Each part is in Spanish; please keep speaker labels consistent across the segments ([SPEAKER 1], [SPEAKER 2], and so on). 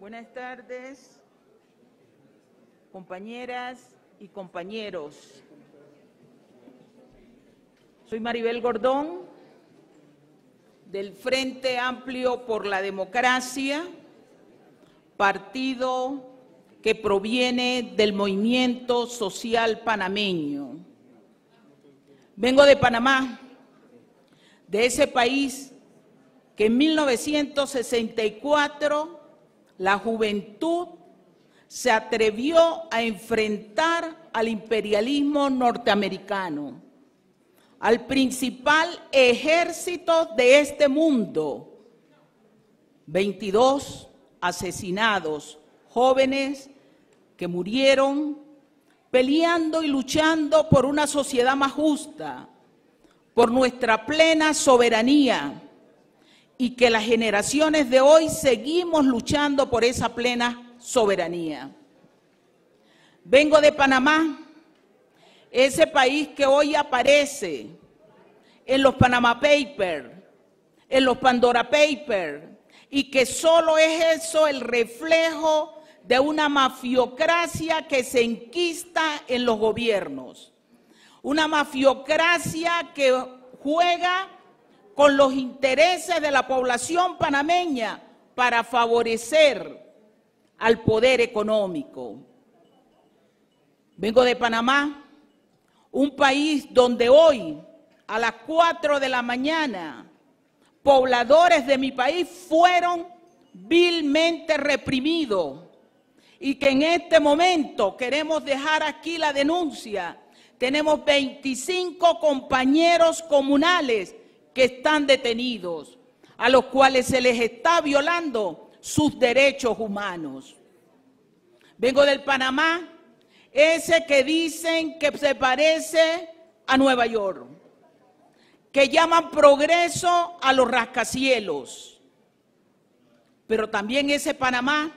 [SPEAKER 1] Buenas tardes, compañeras y compañeros. Soy Maribel Gordón, del Frente Amplio por la Democracia, partido que proviene del movimiento social panameño. Vengo de Panamá, de ese país que en 1964 la juventud se atrevió a enfrentar al imperialismo norteamericano, al principal ejército de este mundo. 22 asesinados, jóvenes que murieron peleando y luchando por una sociedad más justa, por nuestra plena soberanía, y que las generaciones de hoy seguimos luchando por esa plena soberanía. Vengo de Panamá, ese país que hoy aparece en los Panama Papers, en los Pandora Papers, y que solo es eso el reflejo de una mafiocracia que se enquista en los gobiernos. Una mafiocracia que juega con los intereses de la población panameña para favorecer al poder económico. Vengo de Panamá, un país donde hoy, a las 4 de la mañana, pobladores de mi país fueron vilmente reprimidos y que en este momento queremos dejar aquí la denuncia. Tenemos 25 compañeros comunales que están detenidos, a los cuales se les está violando sus derechos humanos. Vengo del Panamá, ese que dicen que se parece a Nueva York, que llaman progreso a los rascacielos, pero también ese Panamá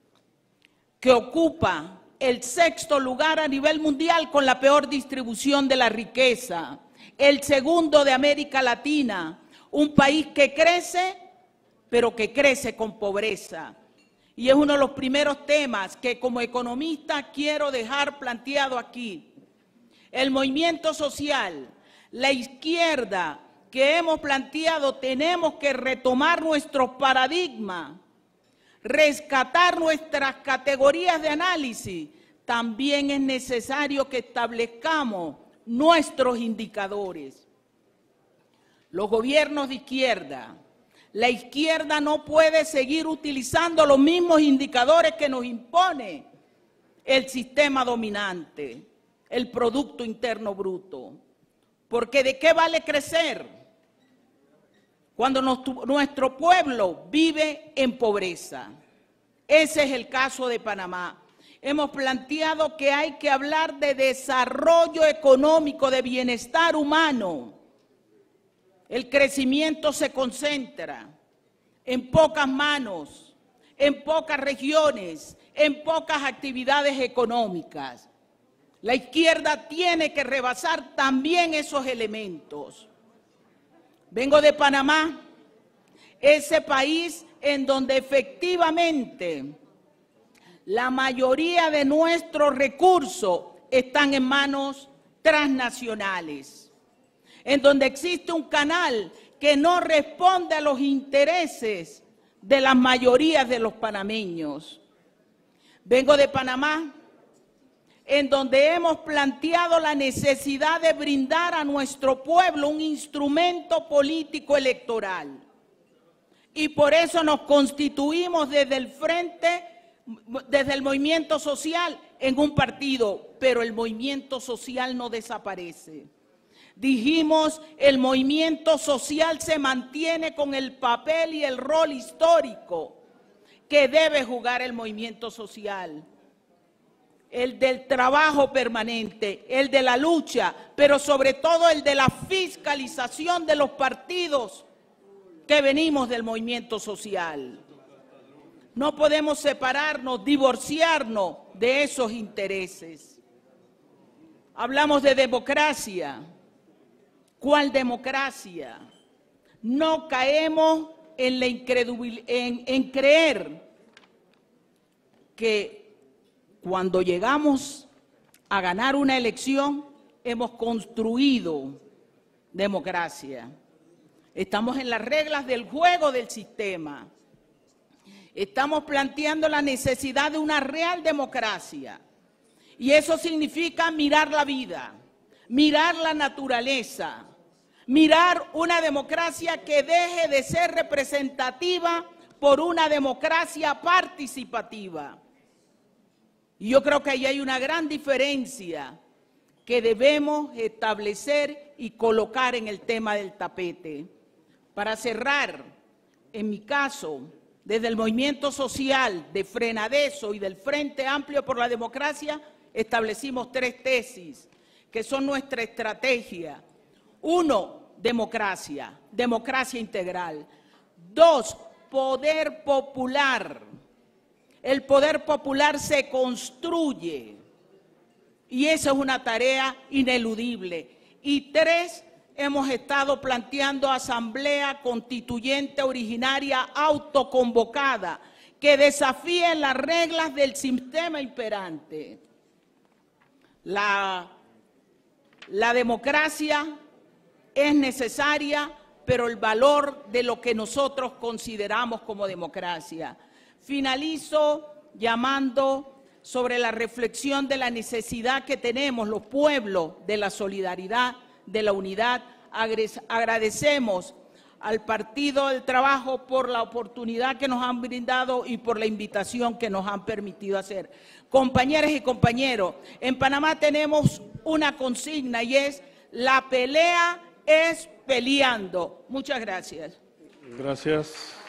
[SPEAKER 1] que ocupa el 6º lugar a nivel mundial con la peor distribución de la riqueza, el 2º de América Latina, un país que crece, pero que crece con pobreza. Y es uno de los primeros temas que como economista quiero dejar planteado aquí. El movimiento social, la izquierda que hemos planteado, tenemos que retomar nuestro paradigma, rescatar nuestras categorías de análisis. También es necesario que establezcamos nuestros indicadores. Los gobiernos de izquierda, la izquierda no puede seguir utilizando los mismos indicadores que nos impone el sistema dominante, el Producto Interno Bruto. Porque ¿de qué vale crecer cuando nuestro pueblo vive en pobreza? Ese es el caso de Panamá. Hemos planteado que hay que hablar de desarrollo económico, de bienestar humano. El crecimiento se concentra en pocas manos, en pocas regiones, en pocas actividades económicas. La izquierda tiene que rebasar también esos elementos. Vengo de Panamá, ese país en donde efectivamente la mayoría de nuestros recursos están en manos transnacionales, en donde existe un canal que no responde a los intereses de las mayorías de los panameños. Vengo de Panamá, en donde hemos planteado la necesidad de brindar a nuestro pueblo un instrumento político electoral. Y por eso nos constituimos desde el frente, desde el movimiento social, en un partido, pero el movimiento social no desaparece. Dijimos, el movimiento social se mantiene con el papel y el rol histórico que debe jugar el movimiento social. El del trabajo permanente, el de la lucha, pero sobre todo el de la fiscalización de los partidos que venimos del movimiento social. No podemos separarnos, divorciarnos de esos intereses. Hablamos de democracia. ¿Cuál democracia? No caemos en la en creer que cuando llegamos a ganar una elección hemos construido democracia. Estamos en las reglas del juego del sistema. Estamos planteando la necesidad de una real democracia. Y eso significa mirar la vida, mirar la naturaleza, mirar una democracia que deje de ser representativa por una democracia participativa. Y yo creo que ahí hay una gran diferencia que debemos establecer y colocar en el tema del tapete. Para cerrar, en mi caso, desde el movimiento social de Frenadeso y del Frente Amplio por la Democracia, establecimos 3 tesis que son nuestra estrategia. 1, democracia, democracia integral. 2, poder popular. El poder popular se construye y esa es una tarea ineludible. Y 3, hemos estado planteando asamblea constituyente originaria autoconvocada que desafíe las reglas del sistema imperante. La democracia es necesaria, pero el valor de lo que nosotros consideramos como democracia. Finalizo llamando sobre la reflexión de la necesidad que tenemos los pueblos de la solidaridad, de la unidad. Agradecemos al Partido del Trabajo por la oportunidad que nos han brindado y por la invitación que nos han permitido hacer. Compañeras y compañeros, en Panamá tenemos una consigna y es: la pelea es peleando. Muchas gracias.
[SPEAKER 2] Gracias.